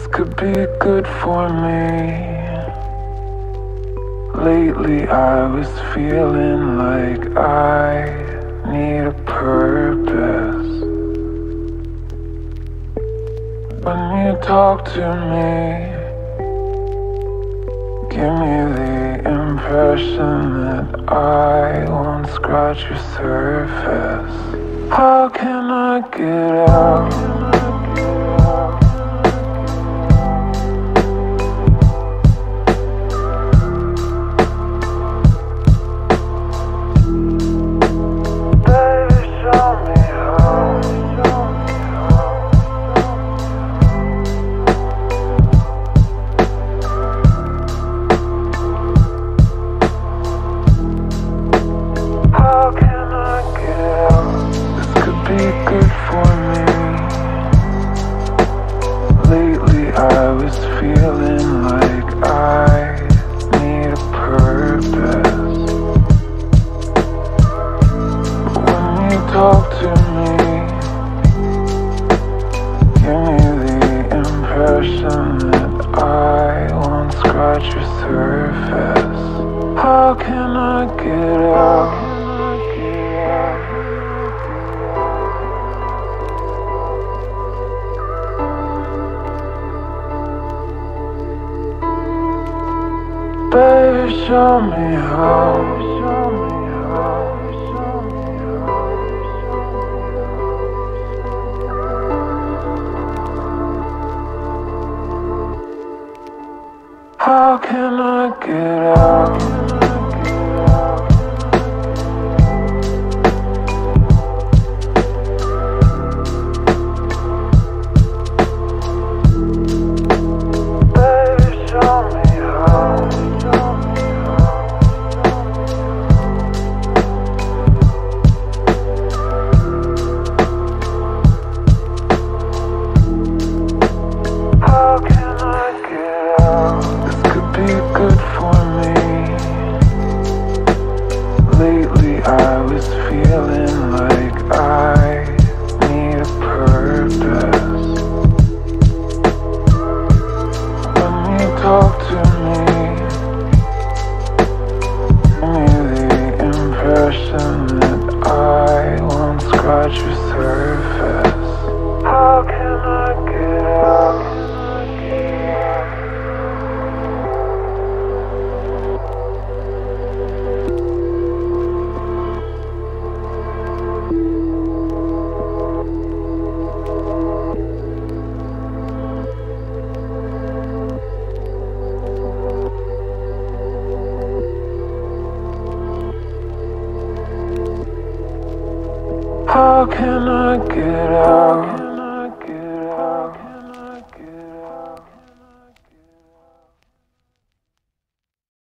could be good for me. Lately I was feeling like I need a purpose. When you talk to me, give me the impression that I won't scratch your surface. How can I get out? Good for me. Lately I was feeling like I need a purpose. When you talk to me, give me the impression that I won't scratch your surface. How can I get out? Baby, show me how. How can I get out? Good for me. Lately I was feeling like I need a purpose. When you talk to me, give me the impression that I won't scratch your surface. How can I get out? How can I get out?